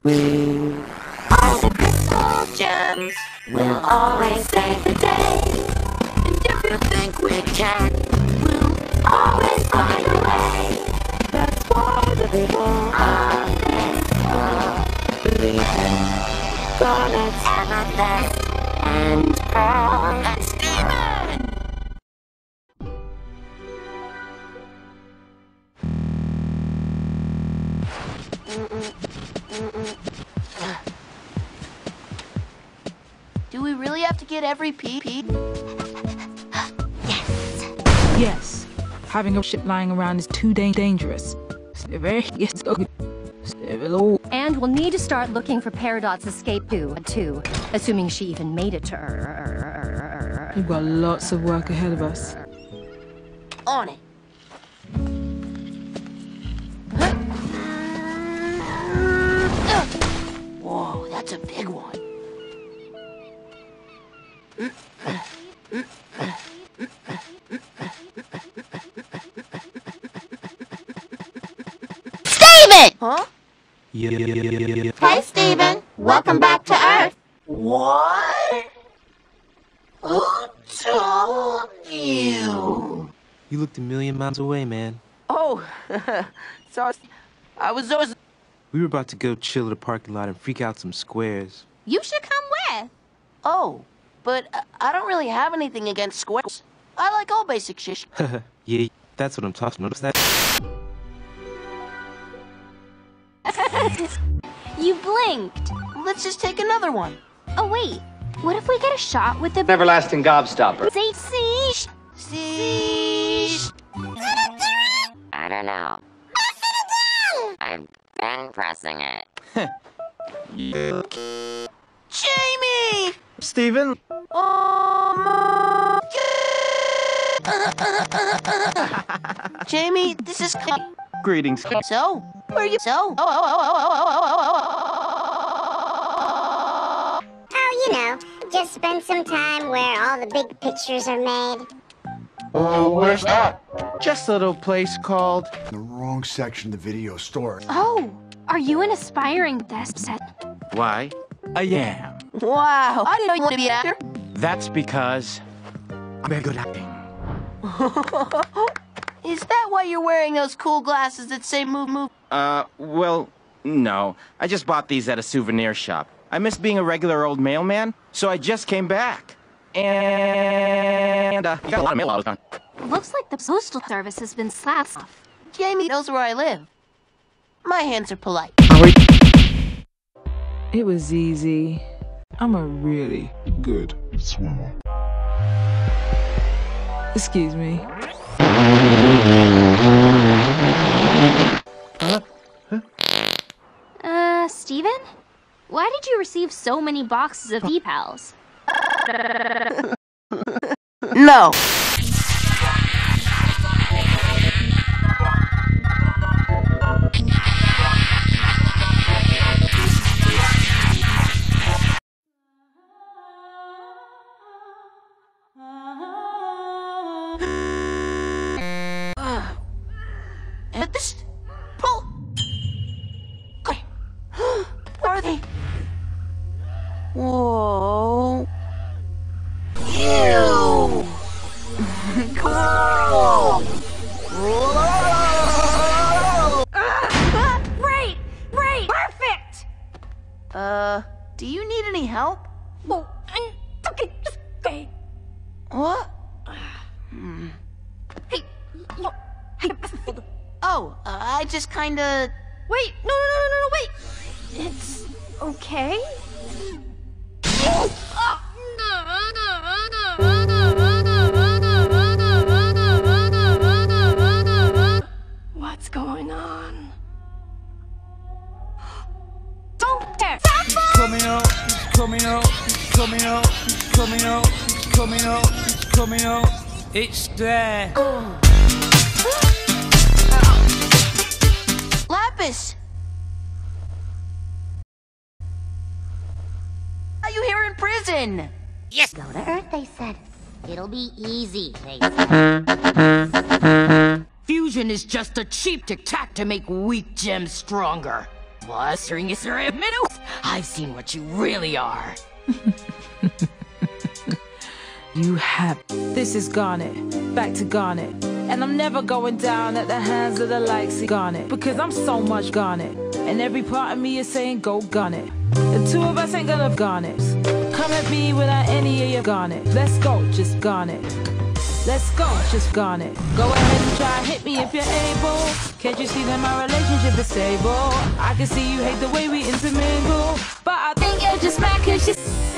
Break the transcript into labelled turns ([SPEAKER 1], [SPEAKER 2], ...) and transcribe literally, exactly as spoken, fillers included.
[SPEAKER 1] We all the crystal gems will always save the day. And if you think we can, we'll always find a way. That's why the people of this world believe in garnets, amethyst, and pearl, and Steven!
[SPEAKER 2] Do we really have to get every pee pee?
[SPEAKER 3] Yes.
[SPEAKER 4] Yes. Having a ship lying around is too da dangerous.
[SPEAKER 3] And we'll need to start looking for Peridot's escape too, too, assuming she even made it to her.
[SPEAKER 4] We've got lots of work ahead of us.
[SPEAKER 2] On it. Whoa, that's a big one.
[SPEAKER 1] Steven!
[SPEAKER 2] Huh?
[SPEAKER 1] Hey, Steven. Welcome back to Earth.
[SPEAKER 2] What? Who told you?
[SPEAKER 5] You looked a million miles away, man.
[SPEAKER 2] Oh, sorry. I was always...
[SPEAKER 5] We were about to go chill at a parking lot and freak out some squares.
[SPEAKER 1] You should come with.
[SPEAKER 2] Oh, but uh, I don't really have anything against squares. I like all basic shit.
[SPEAKER 5] Yeah, that's what I'm talking about. What's that?
[SPEAKER 3] You blinked.
[SPEAKER 2] Let's just take another one.
[SPEAKER 3] Oh wait, what if we get a shot with the
[SPEAKER 6] Everlasting gobstopper.
[SPEAKER 3] Say see?
[SPEAKER 2] See?
[SPEAKER 1] I don't know. I've been pressing it.
[SPEAKER 2] Jamie!
[SPEAKER 6] Steven?
[SPEAKER 2] Um, Jamie, this is...
[SPEAKER 6] Greetings.
[SPEAKER 2] So? Where are you? So?
[SPEAKER 7] Oh, you know, just spend some time where all the big pictures are made.
[SPEAKER 6] Oh, where's that? Just a little place called...
[SPEAKER 8] The wrong section of the video store.
[SPEAKER 3] Oh, are you an aspiring desk set?
[SPEAKER 6] Why? I am.
[SPEAKER 2] Wow, I didn't know you wanted to be an actor.
[SPEAKER 6] That's because... I'm very good at acting.
[SPEAKER 2] Is that why you're wearing those cool glasses that say move, move?
[SPEAKER 6] Uh, well, no. I just bought these at a souvenir shop. I missed being a regular old mailman, so I just came back. And, uh, you got a lot of mail out on.
[SPEAKER 3] Looks like the postal service has been slapped off.
[SPEAKER 2] Jamie knows where I live. My hands are polite.
[SPEAKER 4] It was easy. I'm a really good swimmer. Excuse me.
[SPEAKER 3] Uh, Steven? Why did you receive so many boxes of E-Pals?
[SPEAKER 2] No. And this pull. Okay. Where are they? Whoa. Ew. Cool.
[SPEAKER 3] Right! Right! Perfect!
[SPEAKER 2] Uh, do you need any help?
[SPEAKER 3] Oh, okay, just okay.
[SPEAKER 2] What? Hmm.
[SPEAKER 3] Hey, look. Hey,
[SPEAKER 2] Oh, uh, I just kinda...
[SPEAKER 3] wait! No, no, no, no, no, wait! It's okay? What's going on? Don't dare!
[SPEAKER 9] Coming out, coming out, coming out, coming out, coming out, coming out. It's there.
[SPEAKER 2] Lapis! Are you here in prison?
[SPEAKER 7] Yes. Go to Earth, they said. It'll be easy, they said.
[SPEAKER 10] Fusion is just a cheap tack to make weak gems stronger. Blustering is a minute. I've seen what you really are.
[SPEAKER 11] You have. This is Garnet. Back to Garnet. And I'm never going down at the hands of the likes of Garnet. Because I'm so much Garnet. And every part of me is saying go Garnet. The two of us ain't gonna Garnet. Come at me without any of your Garnet. Let's go, just Garnet. Let's go, just Garnet. Go ahead and try and hit me if you're able. Can't you see that my relationship is stable? I can see you hate the way we intermingle, but I think you're just mad cause you